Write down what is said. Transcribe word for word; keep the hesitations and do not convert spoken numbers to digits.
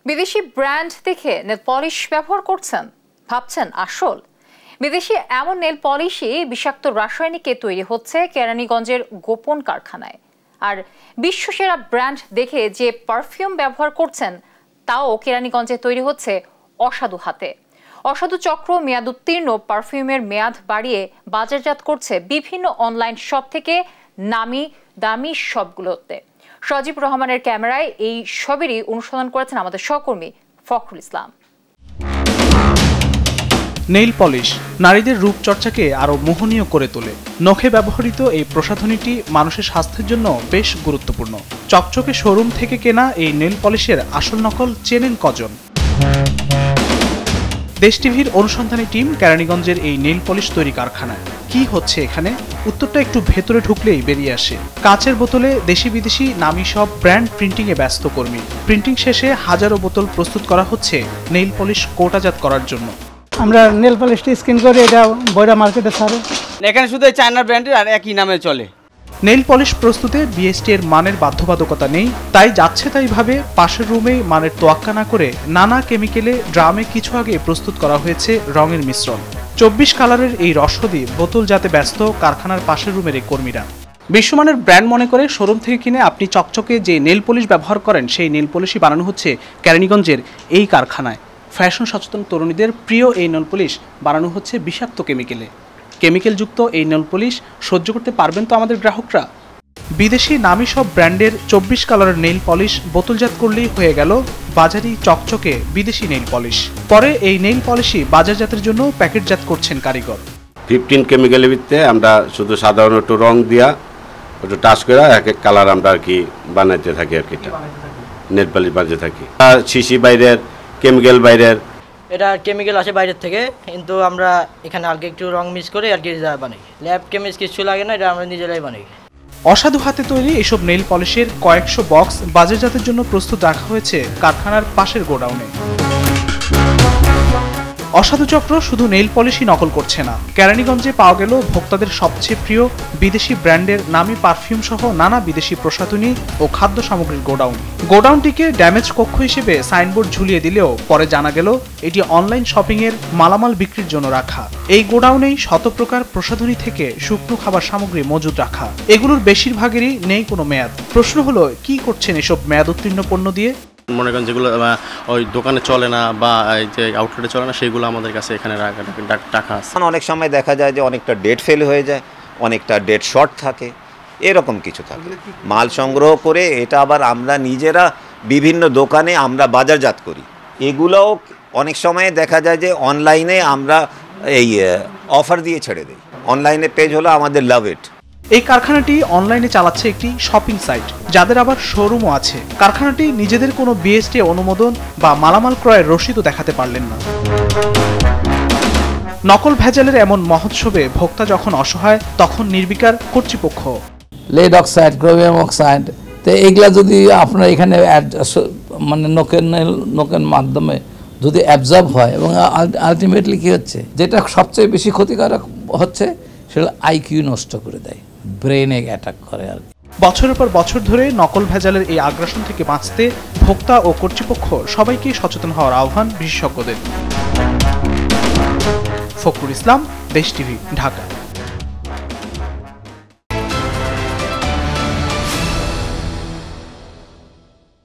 বিদেশি ব্র্যান্ড দেখে nail polish ব্যবহার করছেন, ভাবছেন আসল? বিদেশি এমন নেল পলিশই বিষাক্ত রাসায়নিকে তৈরি হচ্ছে কেরানীগঞ্জের গোপন কারখানায়। আর বিশ্বসেরা ব্র্যান্ড দেখে যে পারফিউম ব্যবহার করছেন তাও কেরানীগঞ্জে তৈরি হচ্ছে অসাধু হাতে। অসাধু চক্র মেয়াদ উত্তীর্ণ পারফিউমের মেয়াদ বাড়িয়ে বাজারজাত করছে বিভিন্ন অনলাইন শপ থেকে নামি দামি শপগুলোতে। সজীব রহমানের ক্যামেরায় এই সবেরই অনুসন্ধান করেছেন আমাদের সহকর্মী ফখরুল ইসলাম। নেইল পলিশ নারীদের রূপচর্চাকে আরো মোহনীয় করে তোলে। নখে ব্যবহৃত এই প্রসাধনীটি মানুষের স্বাস্থ্যের জন্য বেশ গুরুত্বপূর্ণ। চকচকে শোরুম থেকে কেনা এই নেইল পলিশের আসল নকল চেনেন কজন? দেশ টিভির অনুসন্ধানী টিম কেরানীগঞ্জের এই নেইল পলিশ তৈরি কারখানায়। কি হচ্ছে এখানে? উত্তরটা একটু ভেতরে ঢুকলেই বেরিয়ে আসে। কাচের বোতলে দেশি বিদেশি নামি সব ব্র্যান্ড প্রিন্টিং এ ব্যস্ত কর্মী। প্রিন্টিং শেষে হাজারো বোতল প্রস্তুত করা হচ্ছে নেইল পলিশ কোটাজাত করার জন্য। আমরা নেল পলিশটি স্কিন করে এটা বয়রা মার্কেটে ছাড়ে। এখানে শুধু চায়না ব্র্যান্ডের আর একই নামে চলে। নেইল পলিশ প্রস্তুতে বিএসটি এর মানের বাধ্যবাধকতা নেই, তাই যাচ্ছে তাই ভাবে পাশের রুমেই মানের তোয়াক্কা না করে নানা কেমিক্যালে ড্রামে কিছু আগে প্রস্তুত করা হয়েছে রঙের মিশ্রণ। চব্বিশ কালারের এই রসদি বোতল যাতে ব্যস্ত কারখানার পাশের রুমের এই কর্মীরা। বিশ্বমানের ব্র্যান্ড মনে করে শোরুম থেকে কিনে আপনি চকচকে যে নেইল পলিশ ব্যবহার করেন সেই নেইল পলিশই বানানো হচ্ছে কেরানীগঞ্জের এই কারখানায়। ফ্যাশন সচেতন তরুণীদের প্রিয় এই নেল পলিশ বানানো হচ্ছে বিষাক্ত কেমিক্যালে। কেমিক্যালযুক্ত এই নেল পলিশ সহ্য করতে পারবেন তো আমাদের গ্রাহকরা? বিদেশি নামি সব ব্র্যান্ডের চব্বিশ কালারের নেইল পলিশ বোতলজাত করলেই হয়ে গেল বাজারি চকচকে বিদেশি নেইল পলিশ। পরে এই নেইল পলিশই বাজারজাতের জন্য প্যাকেটজাত করছেন কারিগর। ফিফটিন কেমিক্যালের ভিত্তিতে আমরা শুধু সাধারণ একটু রং দিয়া একটু টাচ করে এক এক কালার আমরা আর কি বানাইতে থাকি আর কি নেল পলিশ বানাতে থাকি। আর শিশি বাইরের কেমিক্যাল বাইরের, এটা কেমিক্যাল আসে বাইরের থেকে, কিন্তু আমরা এখানে আগে একটু রং মিক্স করে আর কি বানাই। ল্যাব কেমিক্যাল কিছু লাগে না, এটা আমরা নিজেরাই বানাই। অসাধু হাতে তৈরি এসব নেইল পলিশের কয়েকশো বক্স বাজারজাতের জন্য প্রস্তুত রাখা হয়েছে কারখানার পাশের গোডাউনে। অসাধু চক্র শুধু নেইল পলিশই নকল করছে না, কেরানীগঞ্জে পাওয়া গেল ভোক্তাদের সবচেয়ে প্রিয় বিদেশি ব্র্যান্ডের নামী পারফিউম সহ নানা বিদেশি প্রসাধনী ও খাদ্য সামগ্রীর গোডাউন। গোডাউনটিকে ড্যামেজ কক্ষ হিসেবে সাইনবোর্ড ঝুলিয়ে দিলেও পরে জানা গেল এটি অনলাইন শপিং এর মালামাল বিক্রির জন্য রাখা। এই গোডাউনেই শত প্রকার প্রসাধনী থেকে শুকনো খাবার সামগ্রী মজুদ রাখা। এগুলোর বেশিরভাগেরই নেই কোনো মেয়াদ। প্রশ্ন হলো, কি করছেন এসব মেয়াদ উত্তীর্ণ পণ্য দিয়ে? মনে করেন যেগুলো ওই দোকানে চলে না বা এই যে আউটলেটে চলে না, সেগুলো আমাদের কাছে এখানে রাখা আছে। অনেক সময় দেখা যায় যে অনেকটা ডেট ফেল হয়ে যায়, অনেকটা ডেট শর্ট থাকে, এরকম কিছু থাকে। মাল সংগ্রহ করে এটা আবার আমরা নিজেরা বিভিন্ন দোকানে আমরা বাজারজাত করি। এগুলোও অনেক সময় দেখা যায় যে অনলাইনে আমরা এই অফার দিয়ে ছেড়ে দিই। অনলাইনে পেজ হলো আমাদের লাভ ইট। এই কারখানাটি অনলাইনে চালাচ্ছে একটি শপিং সাইট, যাদের আবার শোরুমও আছে। কারখানাটি নিজেদের কোনো বিএসটি অনুমোদন বা মালামাল ক্রয়ের রসিদও দেখাতে পারলেন না। নকল ভেজালের এমন মহোৎসবে ভোক্তা যখন অসহায়, তখন নির্বিকার কর্তৃপক্ষ। লেড অক্সাইড, ক্রোমিয়াম অক্সাইড, তো এগুলা যদি আপনার এখানে মানে নখের নখের মাধ্যমে যদি অ্যাবজর্ব হয়, এবং আলটিমেটলি কি হচ্ছে, যেটা সবচেয়ে বেশি ক্ষতিকারক হচ্ছে সেটা আইকিউ নষ্ট করে দেয়, ব্রেনে অ্যাটাক করে আর কি। বছরের পর বছর ধরে নকল ভেজালের এই আগ্রাসন থেকে বাঁচতে ভোক্তা ও কর্তৃপক্ষ সবাইকে সচেতন হওয়ার আহ্বান বিশেষজ্ঞদের। ফখরুল ইসলাম, দেশ টিভি, ঢাকা।